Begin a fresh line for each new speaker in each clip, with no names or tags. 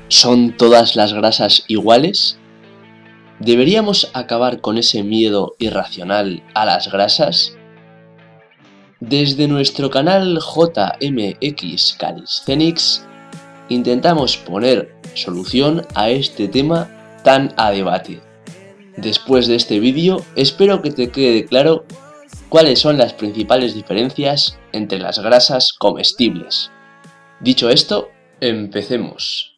¿Son todas las grasas iguales? ¿Deberíamos acabar con ese miedo irracional a las grasas? Desde nuestro canal JMX Calisthenics intentamos poner solución a este tema tan a debatir. Después de este vídeo espero que te quede claro cuáles son las principales diferencias entre las grasas comestibles. Dicho esto, empecemos.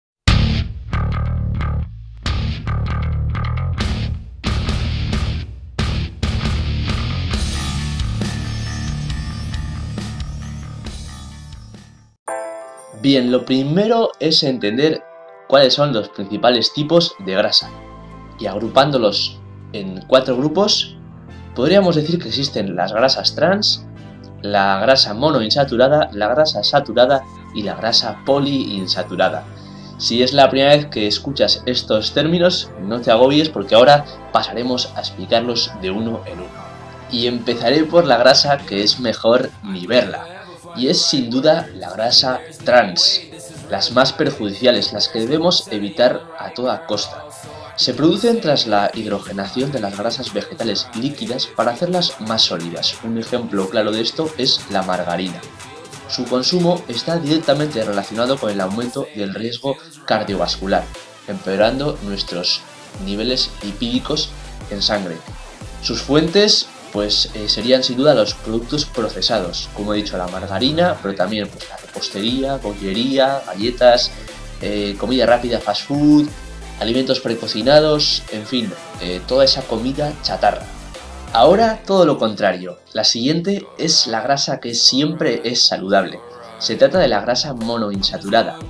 Bien, lo primero es entender cuáles son los principales tipos de grasa. Y agrupándolos en 4 grupos, podríamos decir que existen las grasas trans, la grasa monoinsaturada, la grasa saturada y la grasa poliinsaturada. Si es la primera vez que escuchas estos términos, no te agobies porque ahora pasaremos a explicarlos de uno en uno. Y empezaré por la grasa que es mejor ni verla, y es sin duda la grasa trans, las más perjudiciales, las que debemos evitar a toda costa. Se producen tras la hidrogenación de las grasas vegetales líquidas para hacerlas más sólidas. Un ejemplo claro de esto es la margarina. Su consumo está directamente relacionado con el aumento del riesgo cardiovascular, empeorando nuestros niveles lipídicos en sangre. Sus fuentes serían sin duda los productos procesados, como he dicho, la margarina, pero también la repostería, bollería, galletas, comida rápida, fast food, alimentos precocinados, en fin, toda esa comida chatarra. Ahora todo lo contrario, la siguiente es la grasa que siempre es saludable. Se trata de la grasa monoinsaturada,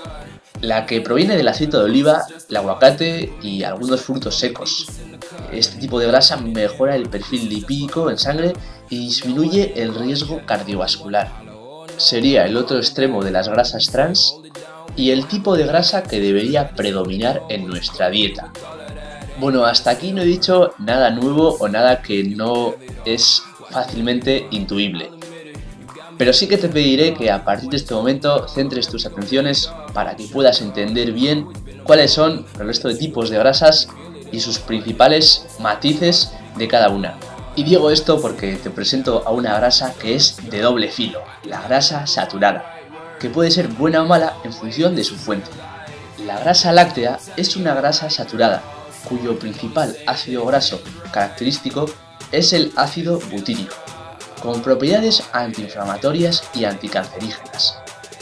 la que proviene del aceite de oliva, el aguacate y algunos frutos secos. Este tipo de grasa mejora el perfil lipídico en sangre y disminuye el riesgo cardiovascular. Sería el otro extremo de las grasas trans y el tipo de grasa que debería predominar en nuestra dieta. Bueno, hasta aquí no he dicho nada nuevo o nada que no es fácilmente intuible. Pero sí que te pediré que a partir de este momento centres tus atenciones para que puedas entender bien cuáles son el resto de tipos de grasas y sus principales matices de cada una. Y digo esto porque te presento a una grasa que es de doble filo, la grasa saturada, que puede ser buena o mala en función de su fuente. La grasa láctea es una grasa saturada, cuyo principal ácido graso característico es el ácido butírico, con propiedades antiinflamatorias y anticancerígenas,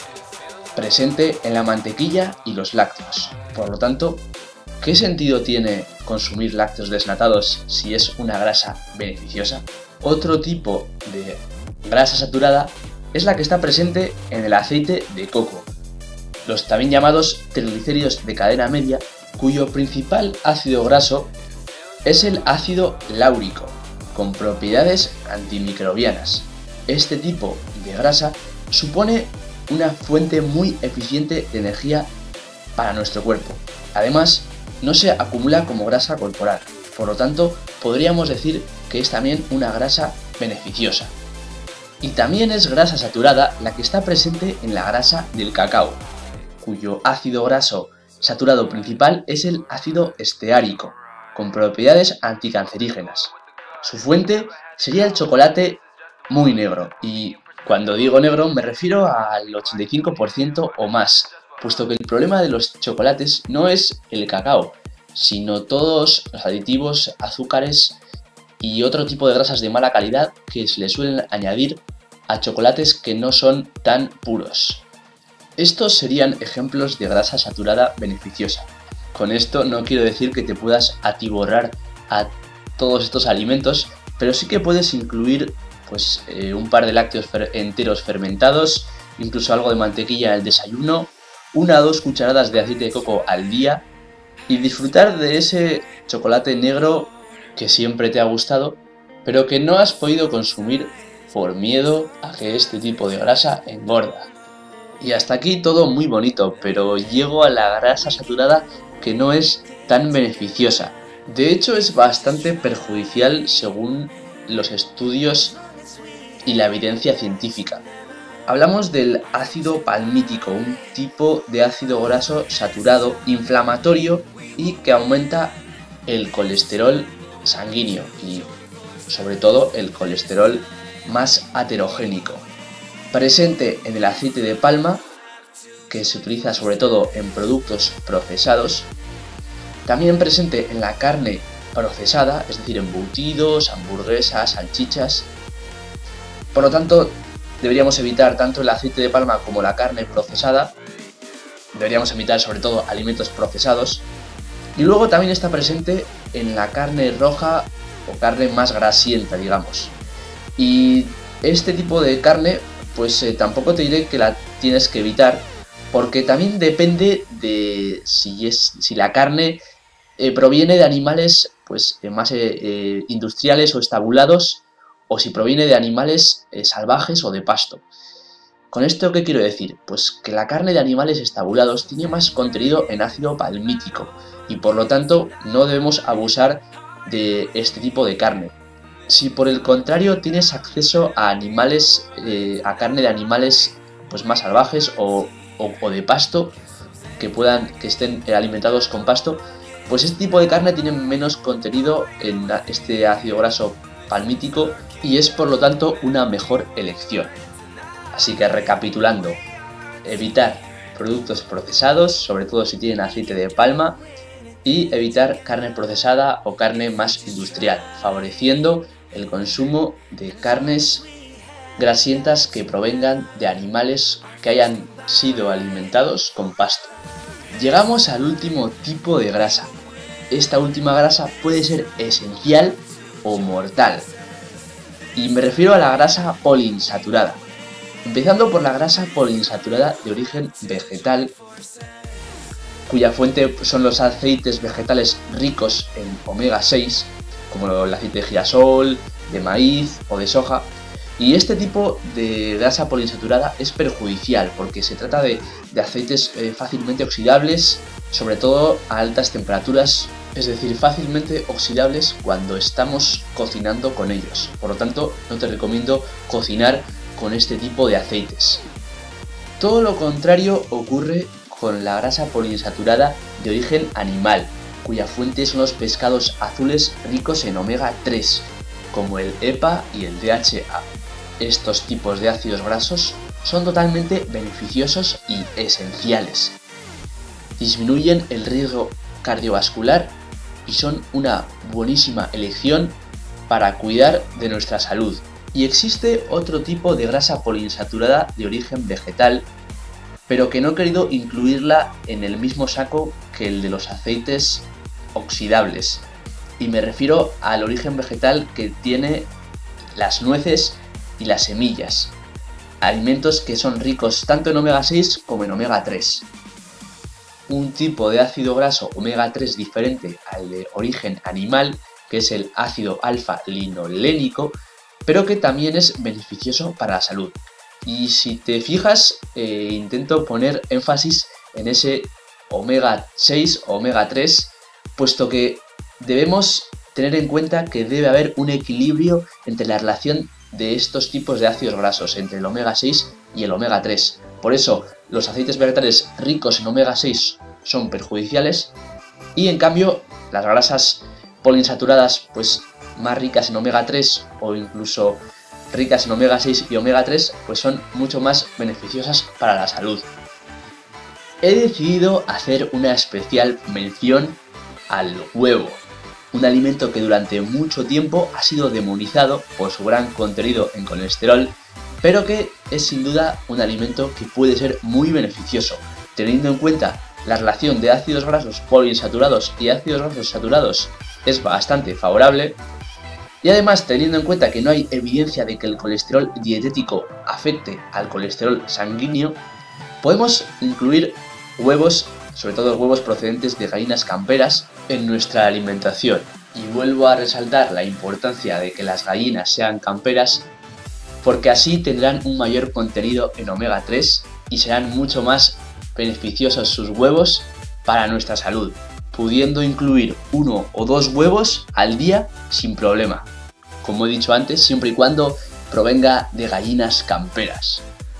presente en la mantequilla y los lácteos. Por lo tanto, ¿qué sentido tiene consumir lácteos desnatados si es una grasa beneficiosa? Otro tipo de grasa saturada es la que está presente en el aceite de coco, los también llamados triglicéridos de cadena media, cuyo principal ácido graso es el ácido láurico, con propiedades antimicrobianas. Este tipo de grasa supone una fuente muy eficiente de energía para nuestro cuerpo. Además, no se acumula como grasa corporal, por lo tanto, podríamos decir que es también una grasa beneficiosa. Y también es grasa saturada la que está presente en la grasa del cacao, cuyo ácido graso saturado principal es el ácido esteárico, con propiedades anticancerígenas. Su fuente sería el chocolate muy negro, y cuando digo negro me refiero al 85% o más, puesto que el problema de los chocolates no es el cacao, sino todos los aditivos, azúcares y otro tipo de grasas de mala calidad que se le suelen añadir a chocolates que no son tan puros. Estos serían ejemplos de grasa saturada beneficiosa. Con esto no quiero decir que te puedas atiborrar a todos estos alimentos, pero sí que puedes incluir un par de lácteos enteros fermentados, incluso algo de mantequilla en el desayuno, 1 o 2 cucharadas de aceite de coco al día y disfrutar de ese chocolate negro que siempre te ha gustado, pero que no has podido consumir por miedo a que este tipo de grasa engorda. Y hasta aquí todo muy bonito, pero llego a la grasa saturada que no es tan beneficiosa. De hecho, es bastante perjudicial según los estudios y la evidencia científica. Hablamos del ácido palmítico, un tipo de ácido graso saturado, inflamatorio y que aumenta el colesterol sanguíneo y sobre todo el colesterol más aterogénico. Presente en el aceite de palma, que se utiliza sobre todo en productos procesados, también presente en la carne procesada, es decir, embutidos, hamburguesas, salchichas. Por lo tanto, deberíamos evitar tanto el aceite de palma como la carne procesada. Deberíamos evitar sobre todo alimentos procesados. Y luego también está presente en la carne roja o carne más grasienta, digamos. Y este tipo de carne, pues tampoco te diré que la tienes que evitar, porque también depende de si la carne proviene de animales pues más industriales o estabulados, o si proviene de animales salvajes o de pasto. ¿Con esto qué quiero decir? Pues que la carne de animales estabulados tiene más contenido en ácido palmítico y por lo tanto no debemos abusar de este tipo de carne. Si por el contrario tienes acceso a animales, a carne de animales pues más salvajes o de pasto, que estén alimentados con pasto, pues este tipo de carne tiene menos contenido en este ácido graso palmítico y es por lo tanto una mejor elección. Así que recapitulando, evitar productos procesados, sobre todo si tienen aceite de palma, y evitar carne procesada o carne más industrial, favoreciendo el consumo de carnes grasientas que provengan de animales que hayan sido alimentados con pasto. Llegamos al último tipo de grasa. Esta última grasa puede ser esencial o mortal. Y me refiero a la grasa poliinsaturada. Empezando por la grasa poliinsaturada de origen vegetal, cuya fuente son los aceites vegetales ricos en omega 6, como el aceite de girasol, de maíz o de soja. Y este tipo de grasa poliinsaturada es perjudicial porque se trata de aceites fácilmente oxidables, sobre todo a altas temperaturas, es decir, fácilmente oxidables cuando estamos cocinando con ellos. Por lo tanto, no te recomiendo cocinar con este tipo de aceites. Todo lo contrario ocurre con la grasa poliinsaturada de origen animal, cuya fuente son los pescados azules ricos en omega 3, como el EPA y el DHA. Estos tipos de ácidos grasos son totalmente beneficiosos y esenciales. Disminuyen el riesgo cardiovascular y son una buenísima elección para cuidar de nuestra salud. Y existe otro tipo de grasa poliinsaturada de origen vegetal, pero que no he querido incluirla en el mismo saco que el de los aceites oxidables. Y me refiero al origen vegetal que tiene las nueces y las semillas, alimentos que son ricos tanto en omega 6 como en omega 3. Un tipo de ácido graso omega 3 diferente al de origen animal, que es el ácido alfa-linolénico, pero que también es beneficioso para la salud. Y si te fijas, intento poner énfasis en ese omega 6 o omega 3, puesto que debemos tener en cuenta que debe haber un equilibrio entre la relación de estos tipos de ácidos grasos, entre el omega 6 y el omega 3. Por eso, los aceites vegetales ricos en omega 6 son perjudiciales y en cambio las grasas poliinsaturadas pues más ricas en omega 3 o incluso ricas en omega 6 y omega 3 pues son mucho más beneficiosas para la salud. He decidido hacer una especial mención al huevo, un alimento que durante mucho tiempo ha sido demonizado por su gran contenido en colesterol, pero que es sin duda un alimento que puede ser muy beneficioso, teniendo en cuenta la relación de ácidos grasos poliinsaturados y ácidos grasos saturados es bastante favorable, y además teniendo en cuenta que no hay evidencia de que el colesterol dietético afecte al colesterol sanguíneo, podemos incluir huevos, sobre todo huevos procedentes de gallinas camperas, en nuestra alimentación. Y vuelvo a resaltar la importancia de que las gallinas sean camperas, porque así tendrán un mayor contenido en omega 3 y serán mucho más beneficiosos sus huevos para nuestra salud, pudiendo incluir 1 o 2 huevos al día sin problema, como he dicho antes, siempre y cuando provenga de gallinas camperas.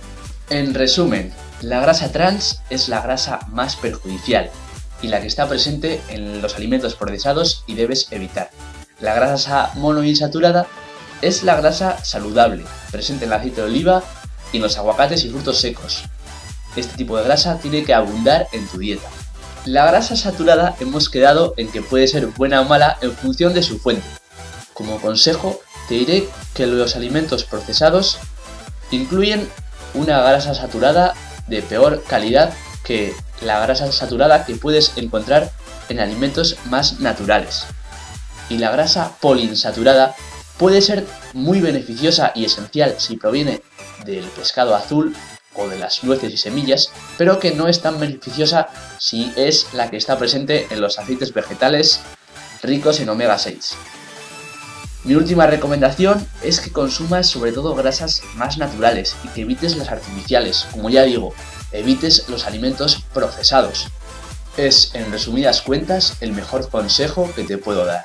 En resumen, la grasa trans es la grasa más perjudicial y la que está presente en los alimentos procesados y debes evitar. La grasa monoinsaturada es la grasa saludable, presente en el aceite de oliva y en los aguacates y frutos secos. Este tipo de grasa tiene que abundar en tu dieta. La grasa saturada hemos quedado en que puede ser buena o mala en función de su fuente. Como consejo, te diré que los alimentos procesados incluyen una grasa saturada de peor calidad que la grasa saturada que puedes encontrar en alimentos más naturales. Y la grasa poliinsaturada puede ser muy beneficiosa y esencial si proviene del pescado azul o de las nueces y semillas, pero que no es tan beneficiosa si es la que está presente en los aceites vegetales ricos en omega 6. Mi última recomendación es que consumas sobre todo grasas más naturales y que evites las artificiales. Como ya digo, evites los alimentos procesados. Es, en resumidas cuentas, el mejor consejo que te puedo dar.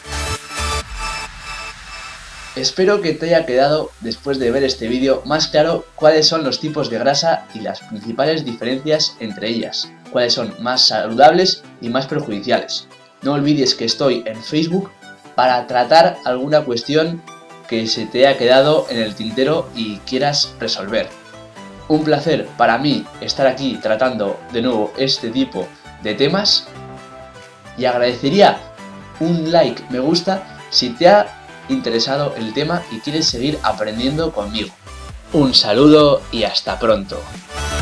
Espero que te haya quedado, después de ver este vídeo, más claro cuáles son los tipos de grasa y las principales diferencias entre ellas, cuáles son más saludables y más perjudiciales. No olvides que estoy en Facebook para tratar alguna cuestión que se te haya quedado en el tintero y quieras resolver. Un placer para mí estar aquí tratando de nuevo este tipo de temas y agradecería un like, me gusta si te ha interesado el tema y quieres seguir aprendiendo conmigo. Un saludo y hasta pronto.